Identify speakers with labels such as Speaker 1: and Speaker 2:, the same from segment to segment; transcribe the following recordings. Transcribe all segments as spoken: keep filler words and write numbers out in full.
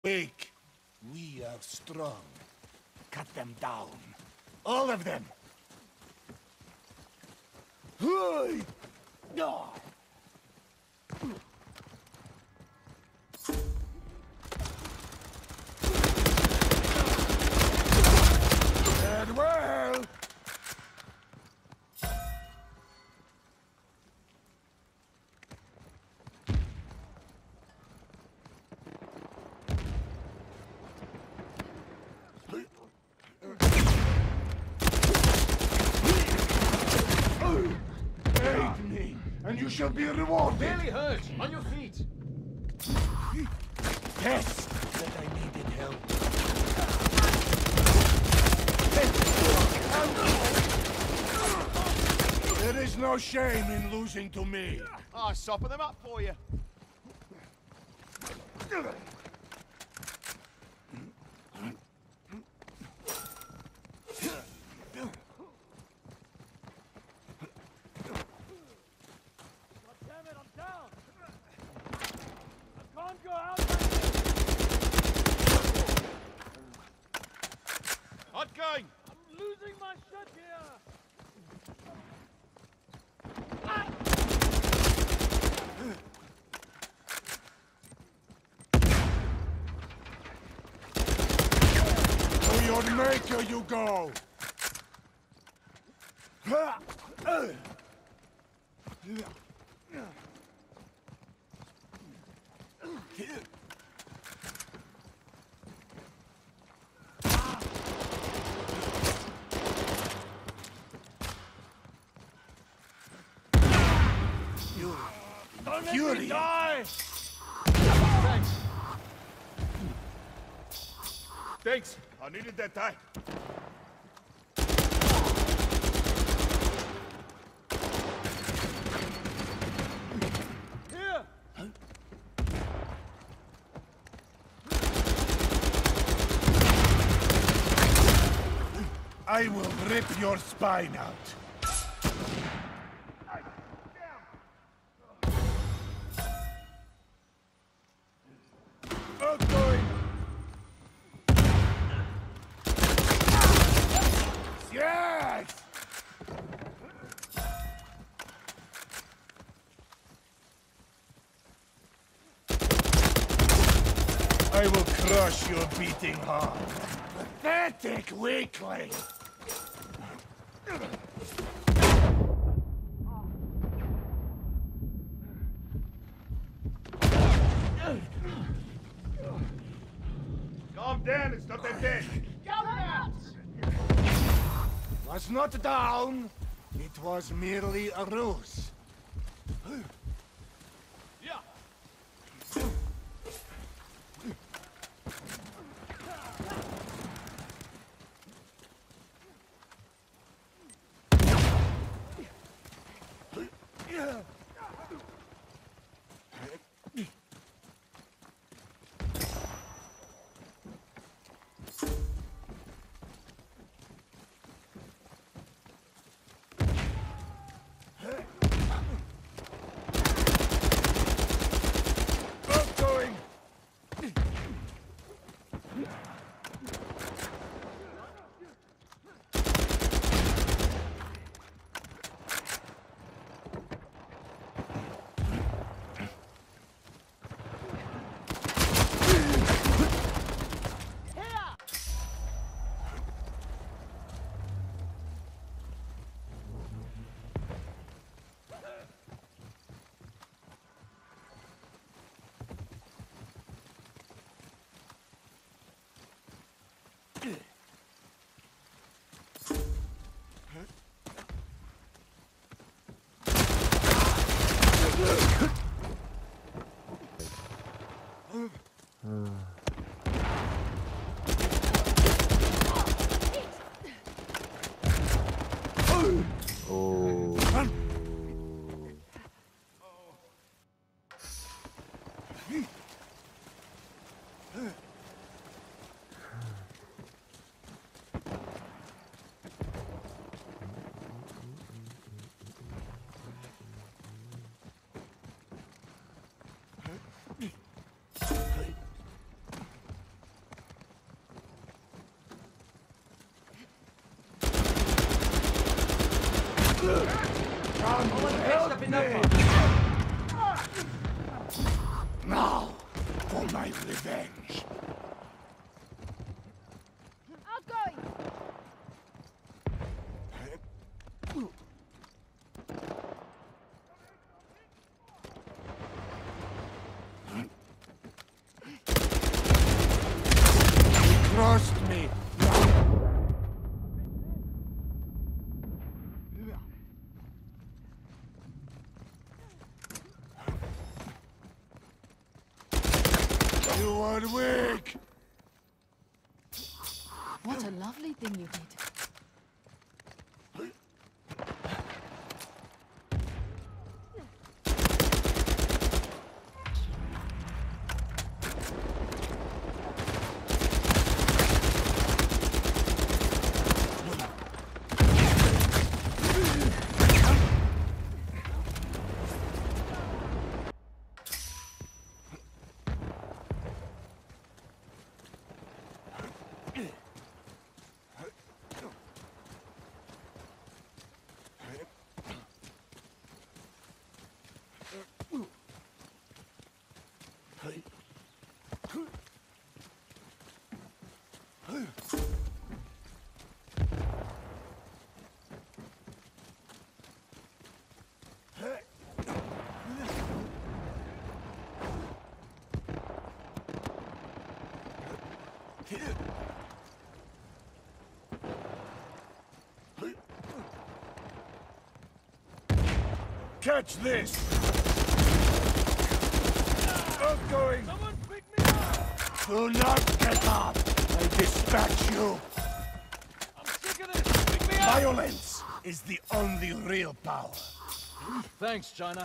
Speaker 1: Weak. We are strong. Cut them down. All of them. Hey! No! And well! Aid me, and you shall be rewarded.
Speaker 2: Barely hurt. On your feet.
Speaker 1: Yes, that I needed help. There is no shame in losing to me.
Speaker 2: I'll soften them up for you. Hot going!
Speaker 3: I'm losing my shit here!
Speaker 1: To your maker you go! You...
Speaker 3: Don't let
Speaker 1: Fury.
Speaker 3: me die!
Speaker 2: Thanks. Thanks.
Speaker 4: I needed that time.
Speaker 3: Here!
Speaker 1: I will rip your spine out. Outgoing. Yes! I will crush your beating heart. Pathetic weakling!
Speaker 4: Calm down, it's not that bad.
Speaker 1: Was not down. It was merely a ruse.
Speaker 2: Yeah.
Speaker 1: Outgoing.
Speaker 5: Oh.
Speaker 1: Now, for my revenge.
Speaker 5: Outgoing!
Speaker 1: Trust me. You are weak.
Speaker 5: What a lovely thing you did.
Speaker 1: Catch this! Outgoing!
Speaker 3: Someone pick me up!
Speaker 1: Do not get up! I dispatch you!
Speaker 3: I'm sick of this! Pick me up!
Speaker 1: Violence is the only real power.
Speaker 3: Thanks, China.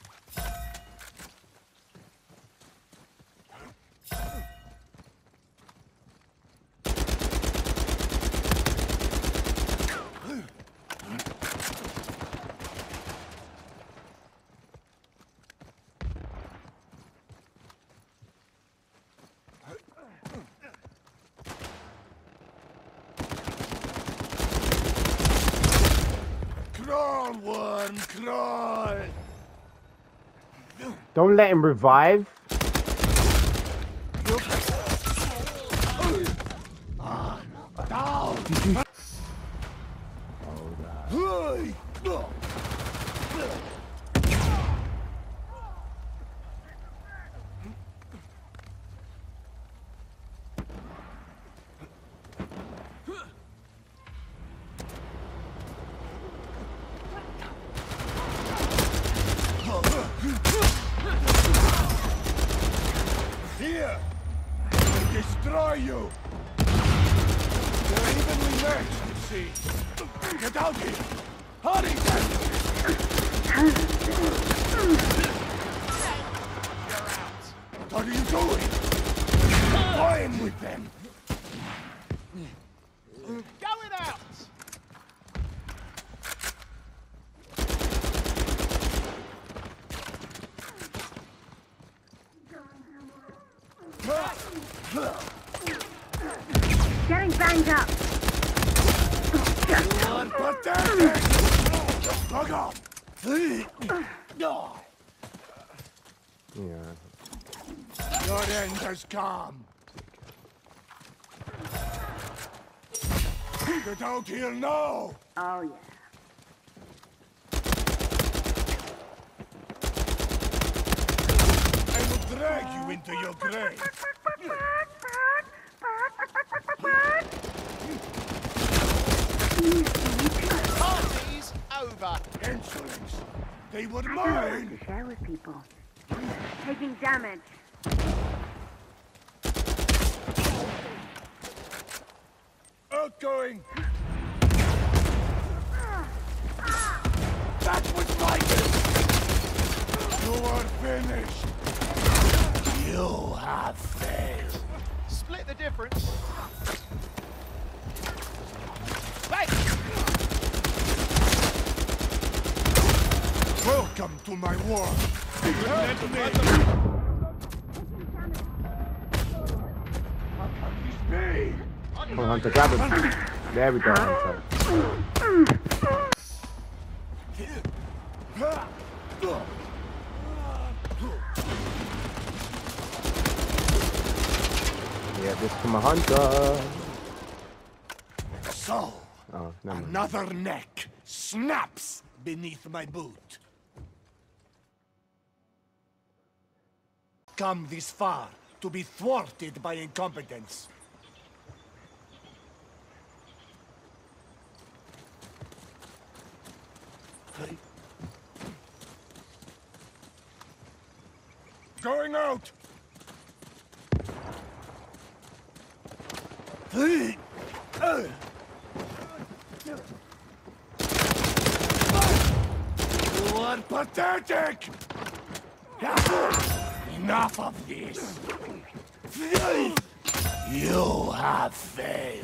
Speaker 1: Crawl, worm, crawl!
Speaker 6: Don't let him revive.
Speaker 1: Down! Hey! Here! I destroy you! They're evenly matched, you see. Get out here! Hurry, then! What are you doing? Flying with them!
Speaker 2: Going out!
Speaker 7: Getting banged up.
Speaker 1: Pathetic! Bug off!
Speaker 6: Yeah.
Speaker 1: Your end has come. Get out here now!
Speaker 7: Oh, yeah.
Speaker 1: I will drag you into your grave.
Speaker 2: Party's over.
Speaker 1: Insolence! They were
Speaker 7: I don't like
Speaker 1: mine!
Speaker 7: to share with people. Taking damage.
Speaker 1: Outgoing! That was my kill! You are finished! You have failed!
Speaker 2: Split the difference. Right.
Speaker 1: Welcome to my world! Let me! Me!
Speaker 6: Come on, Hunter, grab him. There we go, Hunter. Yeah, this from a hunter.
Speaker 1: So,
Speaker 6: Oh, never mind.
Speaker 1: another neck snaps beneath my boot. Come this far to be thwarted by incompetence. Going out! You are pathetic! Enough of this! You have failed.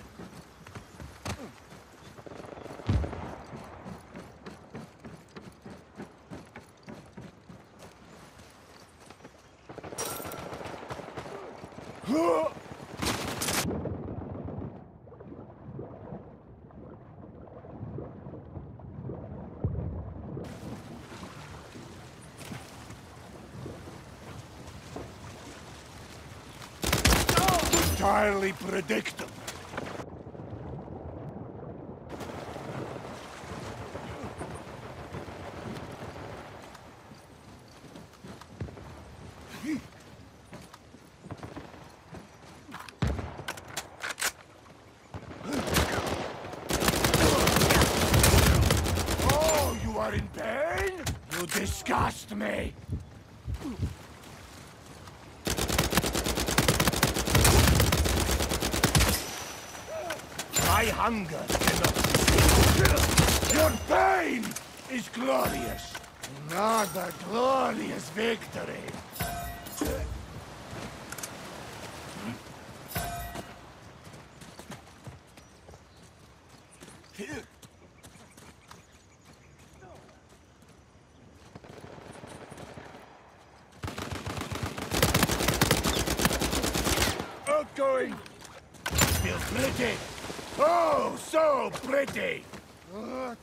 Speaker 1: Entirely predictable. Oh, you are in pain? You disgust me. My hunger cannot. Your pain is glorious. Another glorious victory. Outgoing. Feel pretty. Oh, so pretty! Uh,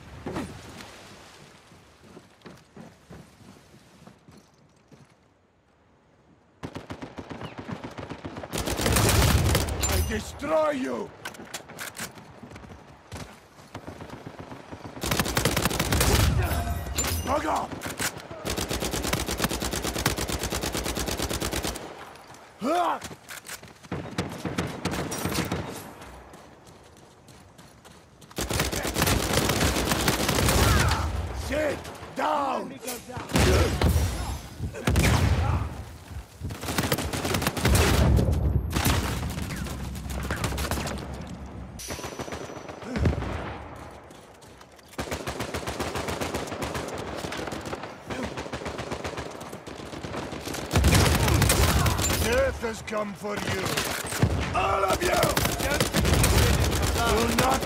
Speaker 1: I destroy you! Bug up! Ah! Sit down! Death has come for you. All of you! Do not...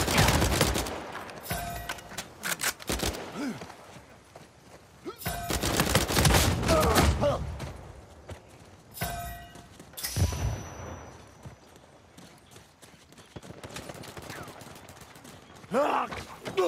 Speaker 1: Ah!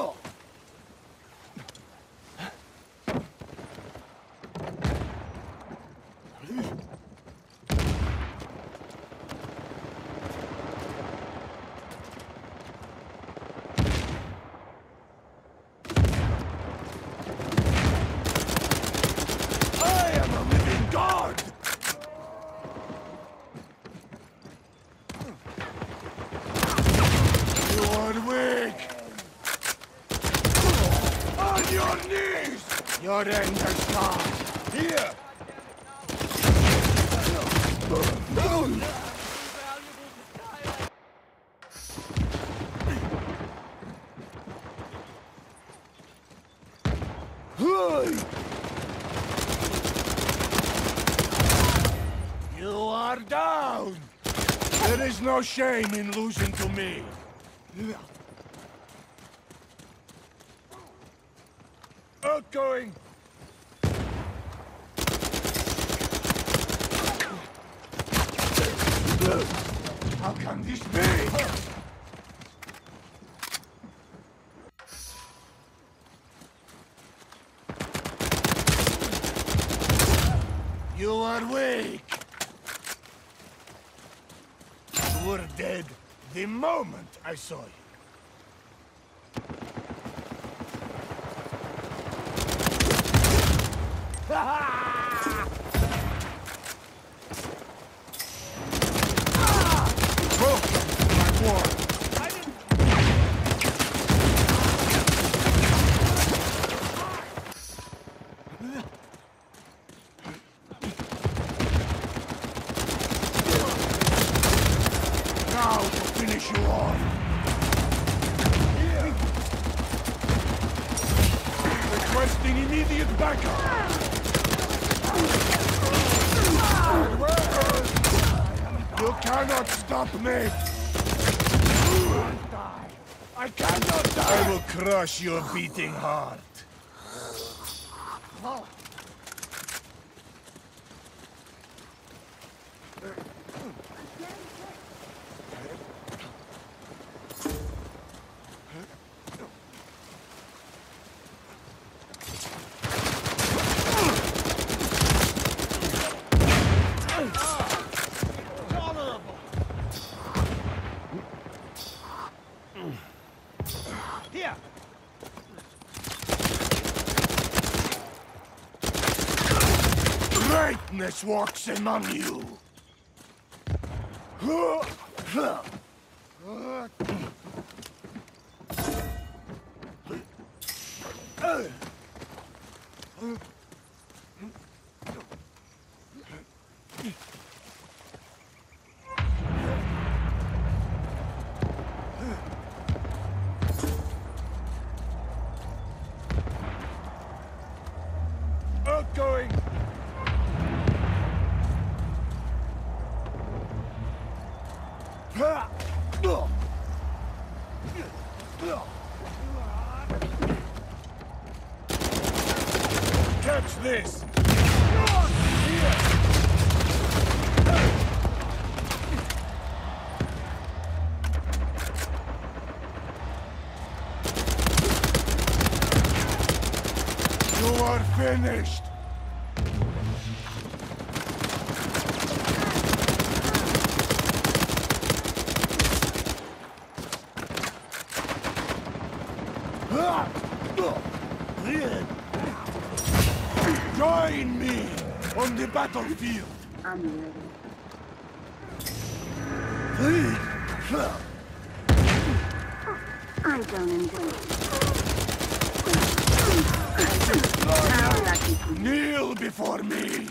Speaker 1: I am a living god! You are weak! On your knees! Your end has come! Here! You are down! There is no shame in losing to me. Outgoing! How can this be? You were dead the moment I saw you. Now to finish you off. Here. Requesting immediate backup. You cannot stop me. I cannot die. I will crush your beating heart.
Speaker 2: Here.
Speaker 1: Greatness walks among you. Outgoing. Catch this. You are finished. Join me on the battlefield.
Speaker 7: I'm ready. I don't enjoy it. How lucky.
Speaker 1: Kneel before me.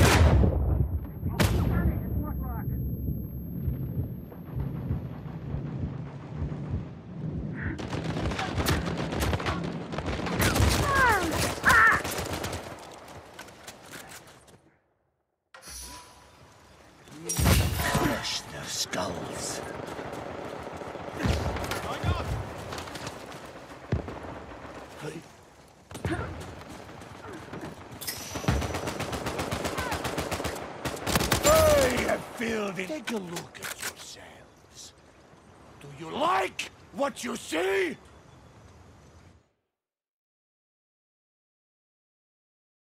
Speaker 1: Crush their skulls. I have filled it. Take a look at yourselves. Do you like what you see?